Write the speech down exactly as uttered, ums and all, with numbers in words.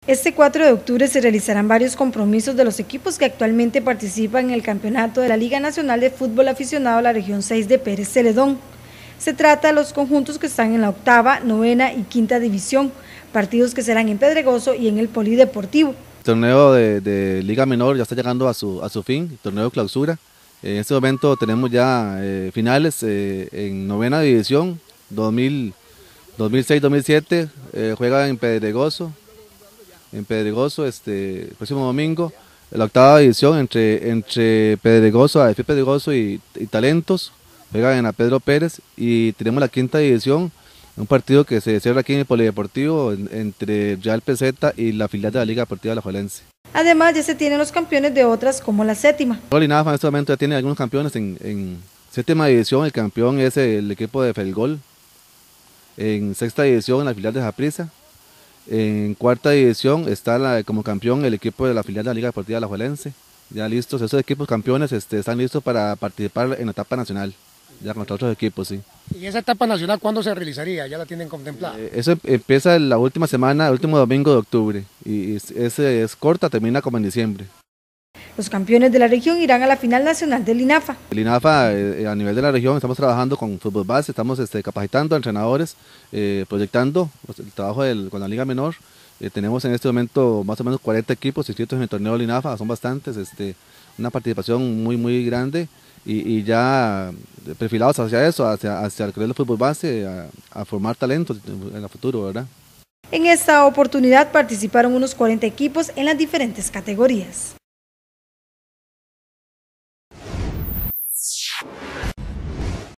Este cuatro de octubre se realizarán varios compromisos de los equipos que actualmente participan en el campeonato de la Liga Nacional de Fútbol Aficionado a la Región seis de Pérez Celedón. Se trata de los conjuntos que están en la octava, novena y quinta división, partidos que serán en Pedregoso y en el Polideportivo. El torneo de, de Liga Menor ya está llegando a su, a su fin, el torneo de clausura. En este momento tenemos ya eh, finales eh, en novena división, dos mil seis dos mil siete, eh, juega en Pedregoso. En Pedregoso este el próximo domingo, la octava división entre, entre Pedregoso, A F Pedregoso y, y Talentos, juegan en la Pedro Pérez, y tenemos la quinta división, un partido que se cierra aquí en el Polideportivo en, entre Real Peseta y la filial de la Liga Deportiva Alajuelense. Además ya se tienen los campeones de otras como la séptima. Linafa en este momento ya tiene algunos campeones en, en séptima división, el campeón es el equipo de Felgol, en sexta división la filial de Saprissa. En cuarta división está la, como campeón el equipo de la filial de la Liga Deportiva Alajuelense. Ya listos, esos equipos campeones este, están listos para participar en la etapa nacional, ya contra otros equipos, sí. ¿Y esa etapa nacional cuándo se realizaría? ¿Ya la tienen contemplada? Eh, eso empieza la última semana, el último domingo de octubre, y es, es, es corta, termina como en diciembre. Los campeones de la región irán a la final nacional del INAFA. El INAFA, eh, a nivel de la región, estamos trabajando con fútbol base, estamos este, capacitando a entrenadores, eh, proyectando pues, el trabajo del, con la Liga Menor. Eh, tenemos en este momento más o menos cuarenta equipos inscritos en el torneo del INAFA, son bastantes, este, una participación muy muy grande, y, y ya perfilados hacia eso, hacia, hacia el del fútbol base, a, a formar talentos en el futuro, ¿verdad? En esta oportunidad participaron unos cuarenta equipos en las diferentes categorías.